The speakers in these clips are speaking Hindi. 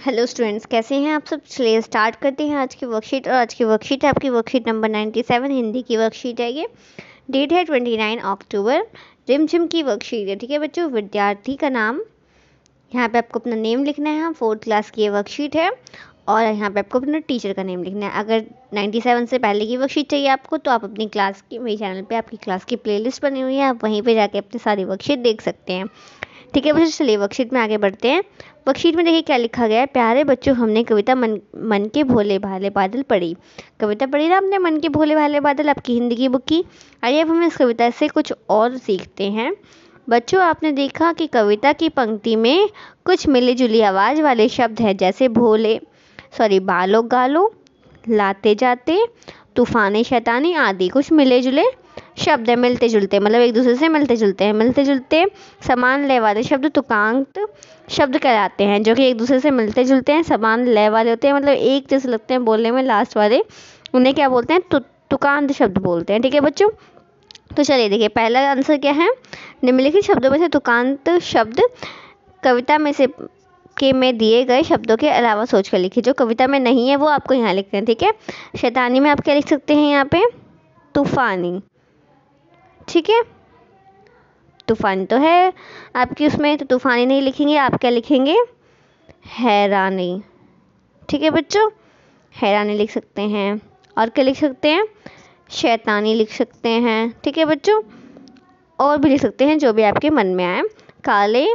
हेलो स्टूडेंट्स, कैसे हैं आप सब। चलिए स्टार्ट करते हैं आज की वर्कशीट। और आज की वर्कशीट है आपकी वर्कशीट नंबर 97, हिंदी की वर्कशीट है ये। डेट है 29 अक्टूबर। रिमझिम की वर्कशीट है। ठीक है बच्चों, विद्यार्थी का नाम यहाँ पे आपको अपना नेम लिखना है। 4th क्लास की ये वर्कशीट है और यहाँ पे आपको अपना टीचर का नेम लिखना है। अगर 97 से पहले की वर्कशीट चाहिए आपको तो आप अपनी क्लास की, मेरे चैनल पे आपकी क्लास की प्लेलिस्ट बनी हुई है, आप वहीं पे जाके अपनी सारी वर्कशीट देख सकते हैं। ठीक है बच्चों, चलिए वर्कशीट में आगे बढ़ते हैं। वर्कशीट में देखिए क्या लिखा गया है। प्यारे बच्चों, हमने कविता मन के भोले भाले बादल पढ़ी। कविता पढ़ी ना आपने, मन के भोले भाले बादल, आपकी हिंदी की बुक की। आइए अब हम इस कविता से कुछ और सीखते हैं। बच्चों, आपने देखा कि कविता की पंक्ति में कुछ मिली जुली आवाज़ वाले शब्द हैं, जैसे बालो गालो, लाते जाते, तूफानी शैतानी आदि। कुछ मिले जुले शब्द है, मिलते जुलते, मतलब एक दूसरे से मिलते जुलते हैं। मिलते जुलते समान लय वाले शब्द तुकांत शब्द कहलाते हैं, जो कि एक दूसरे से मिलते जुलते हैं, समान लय वाले होते हैं, मतलब एक जैसे लगते हैं बोलने में, लास्ट वाले उन्हें क्या बोलते हैं, तुकांत शब्द बोलते हैं। ठीक है बच्चों, तो चलिए देखिए पहला आंसर क्या है। निम्नलिखित शब्दों में से तुकांत शब्द कविता में दिए गए शब्दों के अलावा सोच कर लिखिए। जो कविता में नहीं है वो आपको यहाँ लिखना है। ठीक है, शैतानी में आप क्या लिख सकते हैं यहाँ पे, तूफानी। ठीक है, तूफानी तो है आपकी उसमें, तो तूफानी नहीं लिखेंगे, आप क्या लिखेंगे, हैरानी। ठीक है बच्चों, हैरानी लिख सकते हैं। और क्या लिख सकते हैं, शैतानी लिख सकते हैं। ठीक है बच्चों, और भी लिख सकते हैं जो भी आपके मन में आए। काले,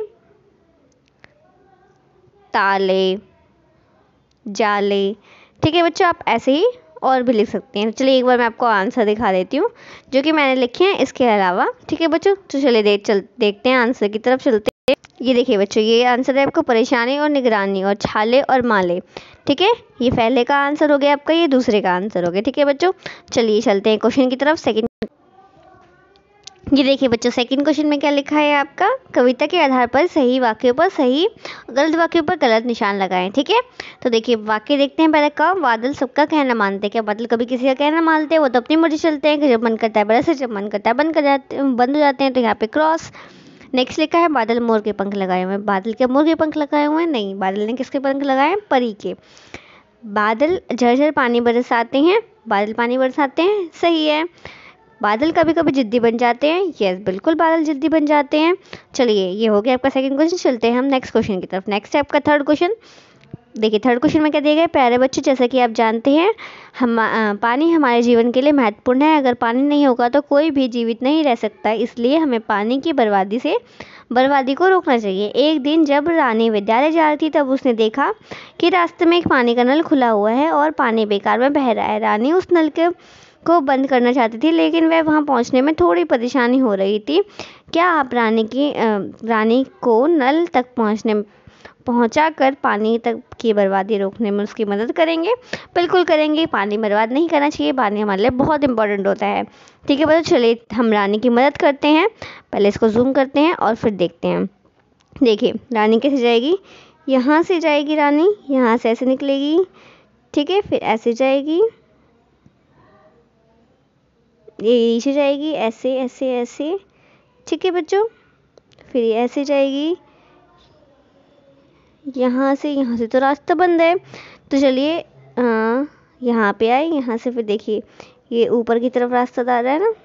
ताले, जाले। ठीक है बच्चों, आप ऐसे ही और भी लिख सकते हैं। चलिए एक बार मैं आपको आंसर दिखा देती हूँ जो कि मैंने लिखे हैं इसके अलावा। ठीक है बच्चों, तो चलिए देखते हैं आंसर की तरफ चलते हैं। ये देखिए बच्चों, ये आंसर है आपको परेशानी और निगरानी और छाले और माले। ठीक है, ये पहले का आंसर हो गया आपका, ये दूसरे का आंसर हो गया। ठीक है बच्चों, चलिए चलते हैं क्वेश्चन की तरफ। सेकंड, ये देखिए बच्चों, सेकंड क्वेश्चन में क्या लिखा है आपका, कविता के आधार पर सही वाक्यों पर सही, गलत वाक्यों पर गलत निशान लगाएं। ठीक है, तो देखिए वाक्य देखते हैं पहले का। बादल सबका कहना मानते, क्या बादल कभी किसी का कहना मानते हैं, वो तो अपनी मर्जी चलते हैं कि जब मन करता है बरस, जब मन करता है बंद हो जाते हैं, तो यहाँ पे क्रॉस। नेक्स्ट लिखा है बादल मोर के पंख लगाए हुए हैं। बादल के मोर के पंख लगाए हुए हैं, नहीं, बादल ने किसके पंख लगाए हैं, परी के। बादल झरझर पानी बरसाते हैं, बादल पानी बरसाते हैं, सही है। बादल कभी कभी जिद्दी बन जाते हैं, यस बिल्कुल बादल जिद्दी बन जाते हैं। चलिए ये हो गया आपका सेकंड क्वेश्चन। चलते हैं हम नेक्स्ट क्वेश्चन की तरफ। नेक्स्ट है आपका थर्ड क्वेश्चन। देखिए थर्ड क्वेश्चन में क्या दिया गया है। प्यारे बच्चों, जैसा कि आप जानते हैं पानी हमारे जीवन के लिए महत्वपूर्ण है। अगर पानी नहीं होगा तो कोई भी जीवित नहीं रह सकता, इसलिए हमें पानी की बर्बादी को रोकना चाहिए। एक दिन जब रानी विद्यालय जा रही थी तब उसने देखा कि रास्ते में एक पानी का नल खुला हुआ है और पानी बेकार में बह रहा है। रानी उस नल को बंद करना चाहती थी, लेकिन वह वहां पहुंचने में थोड़ी परेशानी हो रही थी। क्या आप रानी को नल तक पहुंचा कर पानी तक की बर्बादी रोकने में उसकी मदद करेंगे। बिल्कुल करेंगे, पानी बर्बाद नहीं करना चाहिए, पानी हमारे लिए बहुत इंपॉर्टेंट होता है। ठीक है बच्चों, चलिए हम रानी की मदद करते हैं। पहले इसको जूम करते हैं और फिर देखते हैं। देखिए रानी कैसे जाएगी, यहाँ से जाएगी रानी, यहाँ से ऐसे निकलेगी। ठीक है, फिर ऐसे जाएगी, ये नीचे जाएगी, ऐसे ऐसे ऐसे। ठीक है बच्चों, फिर ये ऐसे जाएगी, यहाँ से तो रास्ता बंद है, तो चलिए यहाँ पे आए, यहाँ से फिर देखिए ये ऊपर की तरफ रास्ता जा रहा है ना,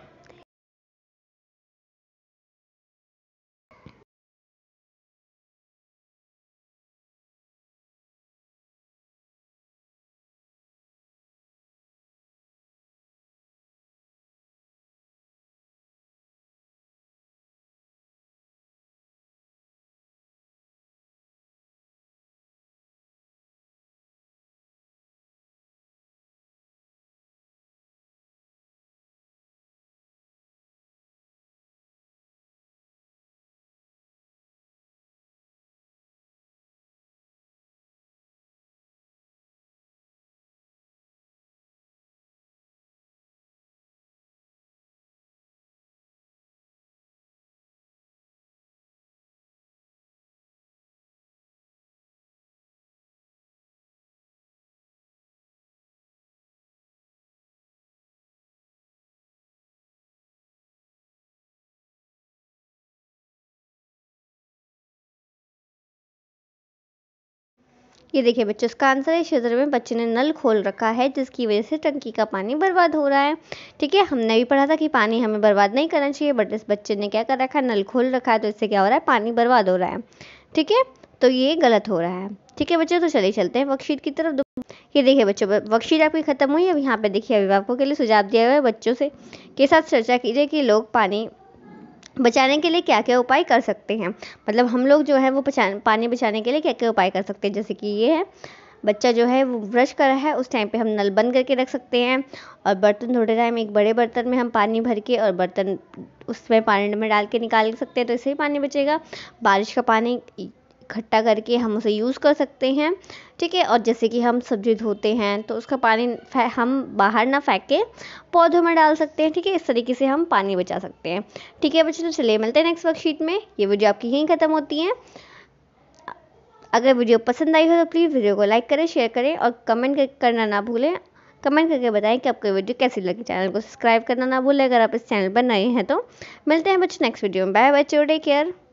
ये देखिए बच्चों, इसका आंसर है, इस क्षेत्र में बच्चे ने नल खोल रखा है जिसकी वजह से टंकी का पानी बर्बाद हो रहा है। ठीक है, हमने भी पढ़ा था कि पानी हमें बर्बाद नहीं करना चाहिए, बट इस बच्चे ने क्या कर रखा है, नल खोल रखा है, तो इससे क्या हो रहा है, पानी बर्बाद हो रहा है। ठीक है, तो ये गलत हो रहा है। ठीक है बच्चों, तो चलिए चलते हैं वर्कशीट की तरफ। ये देखिए बच्चों, वर्कशीट आपकी खत्म हुई। अब यहाँ पे देखिए अभिभावकों के लिए सुझाव दिया हुआ है, बच्चों से के साथ चर्चा कीजिए कि लोग पानी बचाने के लिए क्या क्या उपाय कर सकते हैं। मतलब हम लोग जो है वो पानी बचाने के लिए क्या क्या उपाय कर सकते हैं। जैसे कि ये है, बच्चा जो है वो ब्रश कर रहा है, उस टाइम पे हम नल बंद करके रख सकते हैं, और बर्तन धोते टाइम एक बड़े बर्तन में हम पानी भर के और बर्तन उसमें पानी में डाल के निकाल सकते हैं, तो इससे ही पानी बचेगा। बारिश का पानी इकट्ठा करके हम उसे यूज़ कर सकते हैं। ठीक है, और जैसे कि हम सब्जी धोते हैं तो उसका पानी हम बाहर ना फेंक के पौधों में डाल सकते हैं। ठीक है, इस तरीके से हम पानी बचा सकते हैं। ठीक है बच्चों, तो चलिए मिलते हैं नेक्स्ट वर्कशीट में। ये वीडियो आपकी यहीं ख़त्म होती है। अगर वीडियो पसंद आई हो तो प्लीज़ वीडियो को लाइक करें, शेयर करें और कमेंट करना ना भूलें। कमेंट करके बताएं कि आपको वीडियो कैसी लगी। चैनल को सब्सक्राइब करना ना भूलें अगर आप इस चैनल पर नए हैं तो। मिलते हैं बच्चों नेक्स्ट वीडियो में। बाय बच्चों, टेक केयर।